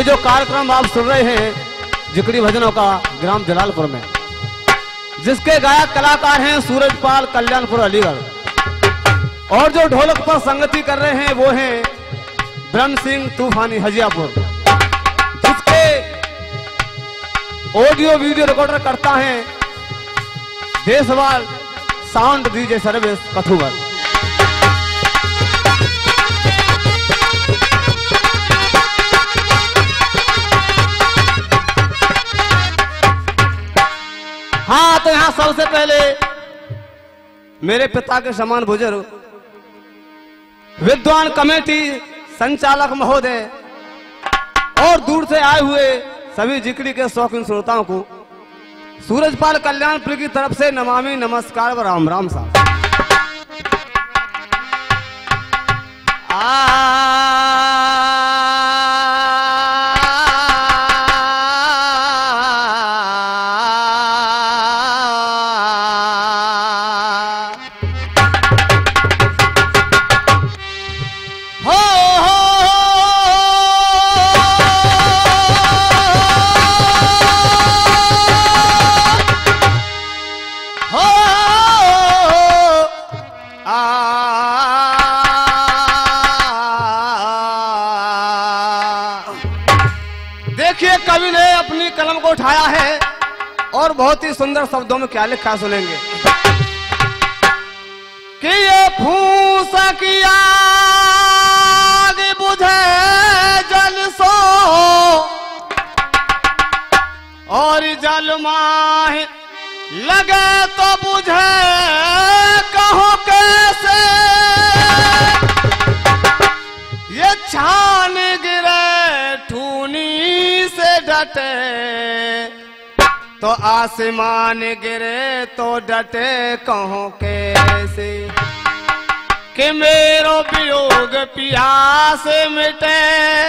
जो कार्यक्रम आप सुन रहे हैं जिक्री भजनों का ग्राम जलालपुर में, जिसके गायक कलाकार हैं सूरजपाल कल्याणपुर अलीगढ़, और जो ढोलक पर संगति कर रहे हैं वो हैं ब्रह्म सिंह तूफानी हजियापुर, जिसके ऑडियो वीडियो रिकॉर्डर करता है Deshwal sound DJ service Kathua. हाँ, तो यहां सबसे पहले मेरे पिता के समान बुजुर्ग विद्वान कमेटी संचालक महोदय और दूर से आए हुए सभी जिक्री के शौकीन श्रोताओं को सूरजपाल कल्याणपुर की तरफ से नमामि नमस्कार व राम राम साहब। देखिए कवि ने अपनी कलम को उठाया है और बहुत ही सुंदर शब्दों में क्या लिखा सुनेंगे कि ये फूस की आग बुझे जल सो और जल माह लगे तो बुझे कहो कैसे, ये छान गिरे ठूनी से डटे तो आसमान गिरे तो डटे कहो कैसे, कि मेरो वियोग पिया से मिटे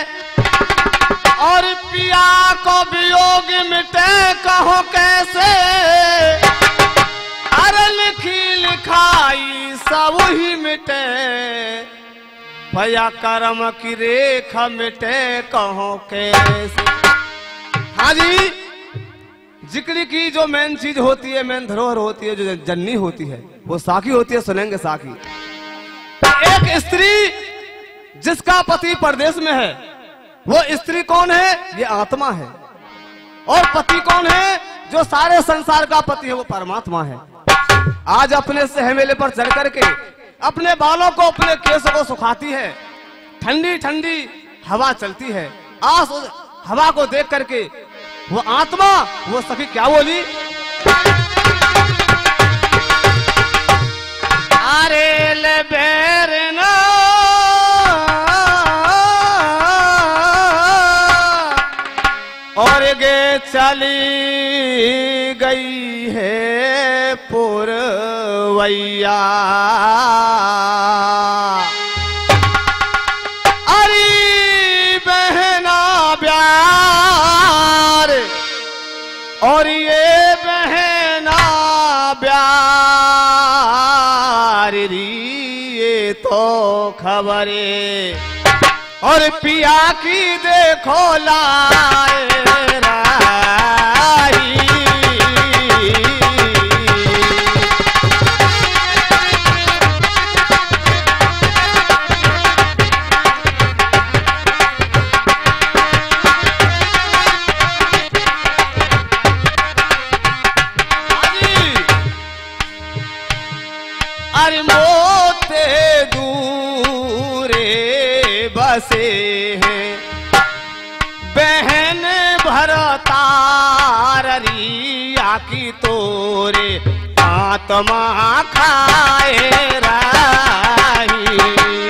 और पिया को वियोग मिटे कहो कैसे, अरे लिखी लिखाई सब ही मिटे भैया कर्म की रेखा मिटे कहो कैसे। हाँ जी, जिक्री की जो मेन चीज होती है, मेन धरोहर होती है, जो जननी होती है, वो साखी होती है। सुनेंगे साखी। एक स्त्री जिसका पति परदेश में है, वो स्त्री कौन है? ये आत्मा है। और पति कौन है? जो सारे संसार का पति है, वो परमात्मा है। आज अपने सहमेले पर चढ़ करके अपने बालों को, अपने केसों को सुखाती है, ठंडी ठंडी हवा चलती है। आस उस हवा को देख करके वो आत्मा, वो सखी क्या बोली? अरे ले बेरना और गे चली गई है पुरवैया, अरे बहना प्यार और ये बहना प्यार ये तो खबरे और पिया की देखो लाए राही। अरे मोते दूरे बसे हैं बहन भरतारिया की तोरे आत्मा खाए राही।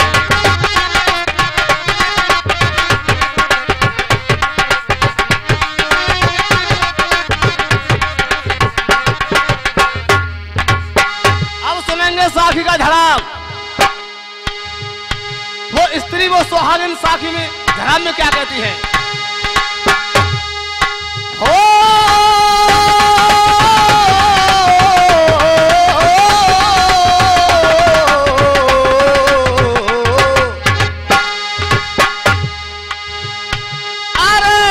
अब सुनेंगे साखी का झड़ाम। वो स्त्री, वो सुहागिन साखी में झड़ाम में क्या कहती है? अरे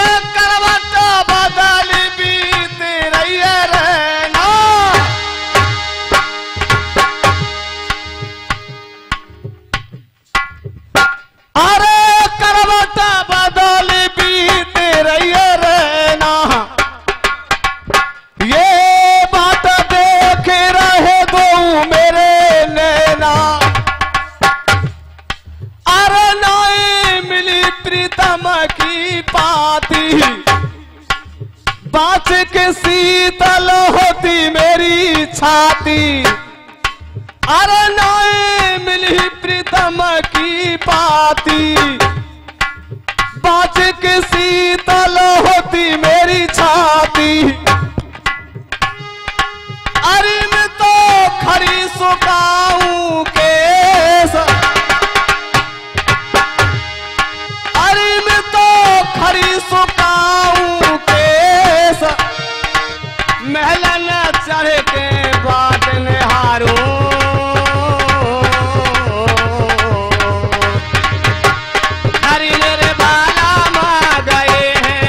के शीतल होती मेरी छाती, अरे नाए मिली प्रीतम की पाती। बाज के शीतल होती मेरी छाती, अरे मैं तो खरी सुकाऊं केस, अरे मैं तो खरी सुकाऊं केस। महल न चढ़ के बाट निहारूं, हरी मेरे बाला माँ गए हैं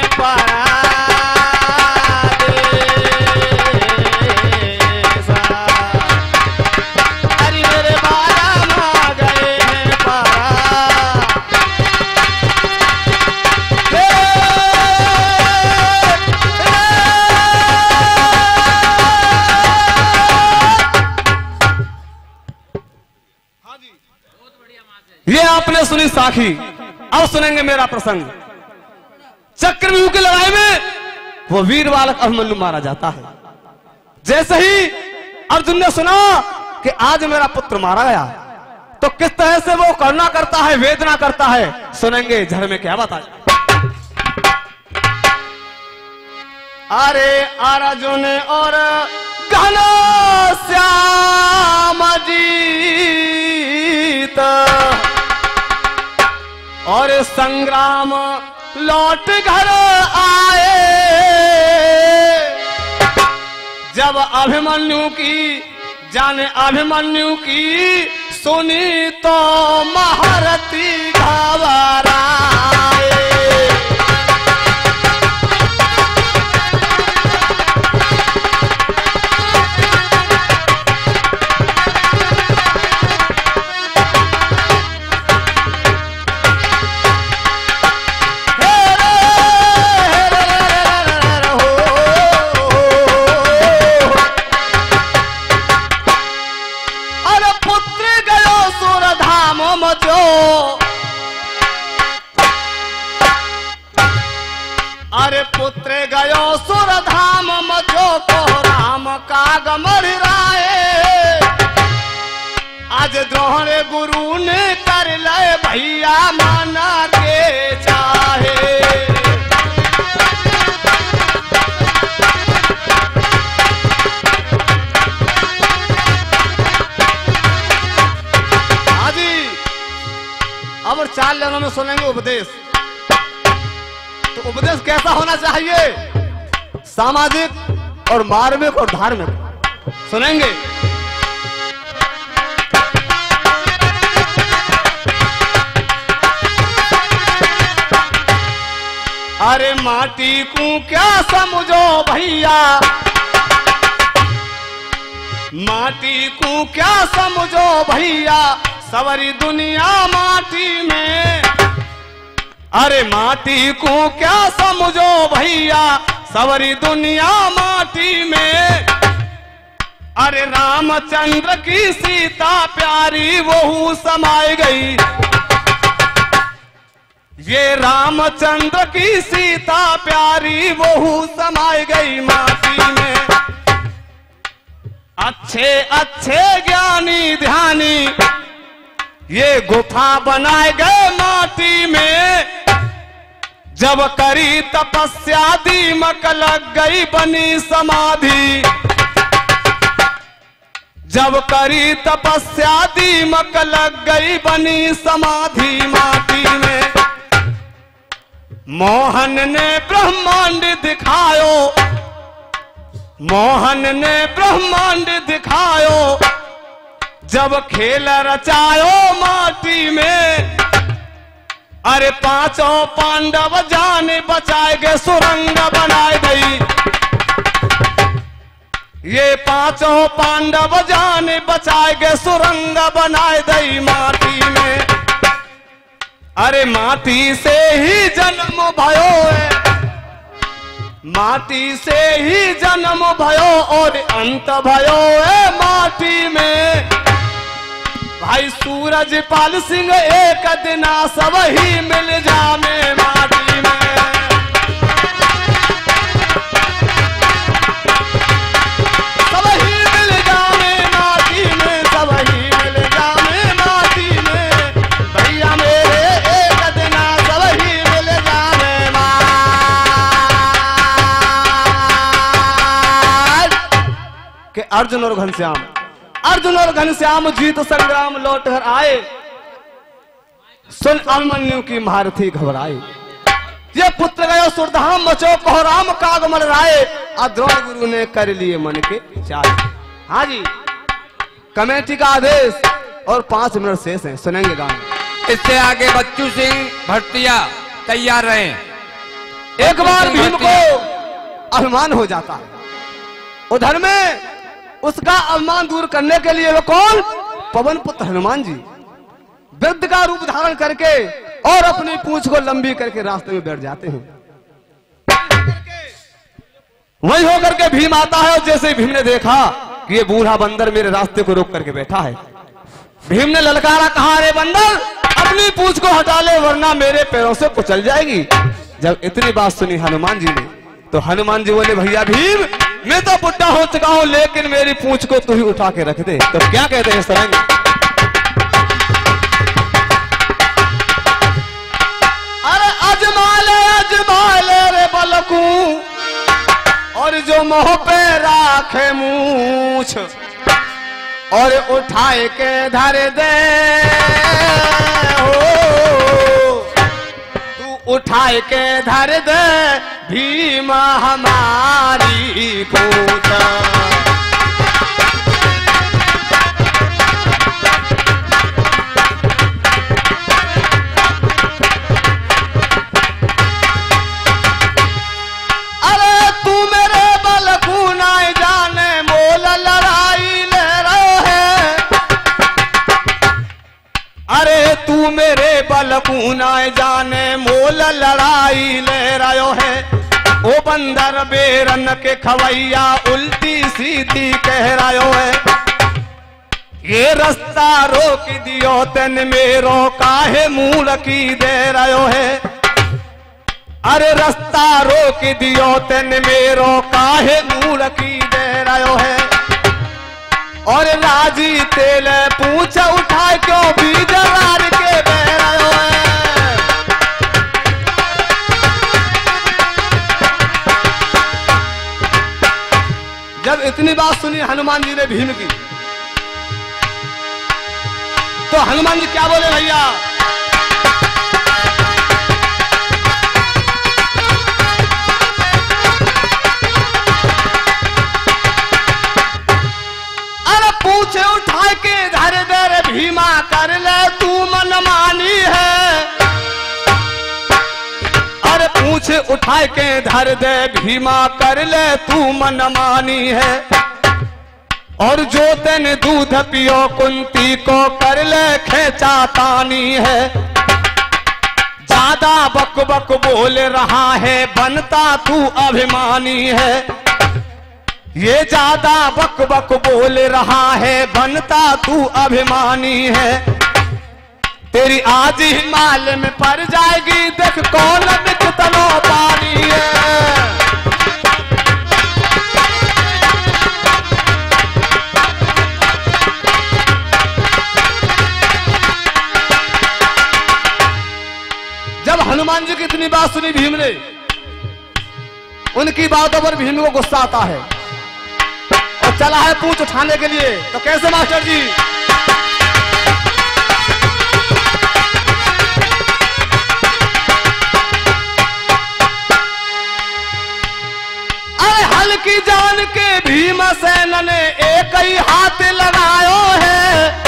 हरी मेरे बाला माँ गए हैं ये आपने सुनी साखी। अब सुनेंगे मेरा प्रसंग। चक्रव्यूह की लड़ाई में वो वीर बालक अभिमन्यु मारा जाता है। जैसे ही अर्जुन ने सुना कि आज मेरा पुत्र मारा गया, तो किस तरह से वो करुणा करता है, वेदना करता है, सुनेंगे। झर में क्या बताया। अरे अर्जुन और घनश्याम जीत और संग्राम लौट घर आए। जब अभिमन्यु की जाने अभिमन्यु की सुनी तो महारथी घबराए। अरे पुत्र गयो सुर धाम मजो को राम का गमराए। आज द्रोण गुरु ने कर ले भैया माना के चाहे। आजी अब 4 लाइनों में सुनेंगे उपदेश। तो उपदेश कैसा होना चाहिए? सामाजिक और मार्मिक और धार्मिक सुनेंगे। अरे माटी को क्या समझो भैया, माटी को क्या समझो भैया, सवरी दुनिया माटी में। अरे माटी को क्या समझो भैया, सवरी दुनिया माटी में। अरे रामचंद्र की सीता प्यारी वहू समाई गई। ये रामचंद्र की सीता प्यारी वहू समाई गई माटी में। अच्छे अच्छे ज्ञानी ध्यानी ये गुफा बनाए गए माटी में। जब करी तपस्या दीमक लग गई बनी समाधि। जब करी तपस्या दीमक लग गई बनी समाधि माटी में। मोहन ने ब्रह्मांड दिखायो, मोहन ने ब्रह्मांड दिखायो। जब खेल रचायो माटी में। अरे 5 पांडव जाने बचाए गए सुरंग बनाए गई। ये 5 पांडव जाने बचाए गए सुरंग बनाए गई माटी में। अरे माटी से ही जन्म भयो है, माटी से ही जन्म भयो और अंत भयो है माटी में। भाई सूरज पाल सिंह एक दिना सब ही मिल जामे माटी में। कि अर्जुन और घनश्याम जीत संग्राम लौट कर आए, सुन अभिमन्यु की महारथी घबराए। ये पुत्र गयो सुरधाम मचो कोहराम कागमल राय, द्रोण गुरु ने कर लिए मन के चाहे। हाँ जी, कमेटी का आदेश और 5 मिनट शेष हैं, सुनेंगे गाने। इससे आगे बच्चू सिंह भट्टिया तैयार रहे। एक बार भीम को अभिमान हो जाता है, उधर में उसका अभिमान दूर करने के लिए वो कौन, पवन पुत्र हनुमान जी वृद्ध का रूप धारण करके और अपनी पूंछ को लंबी करके रास्ते में बैठ जाते हैं। वही होकर के भीम आता है और जैसे भीम ने देखा कि ये बूढ़ा बंदर मेरे रास्ते को रोक करके बैठा है, भीम ने ललकारा, कहा अरे बंदर अपनी पूंछ को हटा ले वरना मेरे पैरों से कुचल जाएगी। जब इतनी बात सुनी हनुमान जी ने तो हनुमान जी बोले, भैया भीम मैं तो बुढ़ा हो चुका हूं लेकिन मेरी पूंछ को तू ही उठा के रख दे। तो क्या कहते हैं सरंग, अरे अजमा ले रे बलकू और जो मुंह पे राखे मूछ और उठाए के धर दे हो, तू उठाए के धर दे भीम हमारी पूछ। अरे तू मेरे बलकू ना जाने मोल लड़ाई ले रहे है, अरे तू मेरे बलकू ना जाने मोल लड़ाई ले रहे है। ओ बंदर बेरन के खवैया उल्टी सीधी कह रहे है, ये रास्ता रोक दियो तन मेरो काहे मूल की दे रहे है। अरे रास्ता रोक दियो तन मेरो काहे मूल की दे रहे है। और राजी तेल पूछ उठा क्यों बीज रार के बह रहे है। जब इतनी बात सुनी हनुमान जी ने भीम की तो हनुमान जी क्या बोले, भैया अरे पूछे उठा के धर दे भीमा कर ले तू मनमानी है। अरे पूछ उठा के धर दे भीमा कर ले तू मनमानी है। और जो तेन दूध पियो कुंती को कर ले खेचा तानी है। ज्यादा बक बक बोल रहा है बनता तू अभिमानी है। ये ज्यादा बक बक बोल रहा है बनता तू अभिमानी है। तेरी आज ही माल में पड़ जाएगी देख कौन कितनो पानी है। जब हनुमान जी की इतनी बात सुनी भीम ने, उनकी बातों पर भीम को गुस्सा आता है और चला है पूंछ उठाने के लिए। तो कैसे मास्टर जी, अरे हल्की जान के भीमसेन ने एक ही हाथ लगायो है।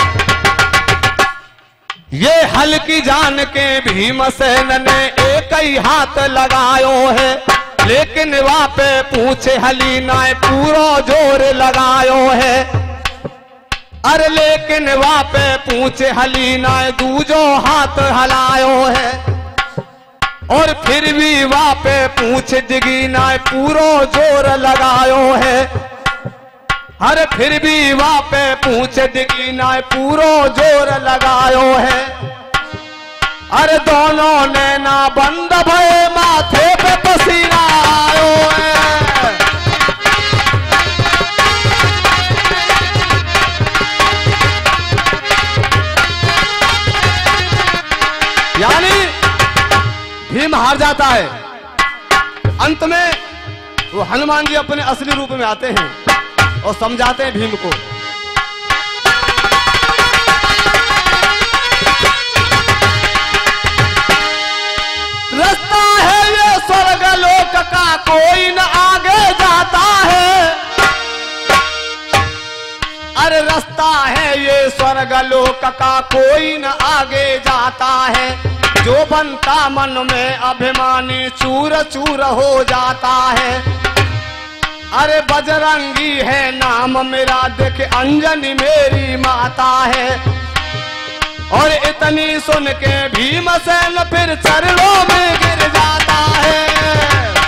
ये हल्की जान के भीमसेन ने एक ही हाथ लगायो है। लेकिन वहां पे पूछे हली ना पूरा जोर लगायो है। अरे लेकिन वहां पे पूछे हली ना दूजो हाथ हलायो है। और फिर भी वहां पे पूछ दिगी ना पूरो जोर लगायो है। अरे फिर भी वहां पे पूछ दिगी ना पूरो जोर लगायो है। अरे दोनों ने ना बंद भय माथे पे पसीना आयो है। यानी भीम हार जाता है। अंत में वो हनुमान जी अपने असली रूप में आते हैं और समझाते हैं भीम को। रास्ता है ये स्वर्ग लोक का, कोई न आगे जाता है। अरे रास्ता है ये स्वर्ग लोक का, कोई न आगे जाता है। जो बनता मन में अभिमानी, चूर चूर हो जाता है। अरे बजरंगी है नाम मेरा, देख अंजनी मेरी माता है। और इतनी सुन के भीमसेन फिर चरणों में गिर जाता है।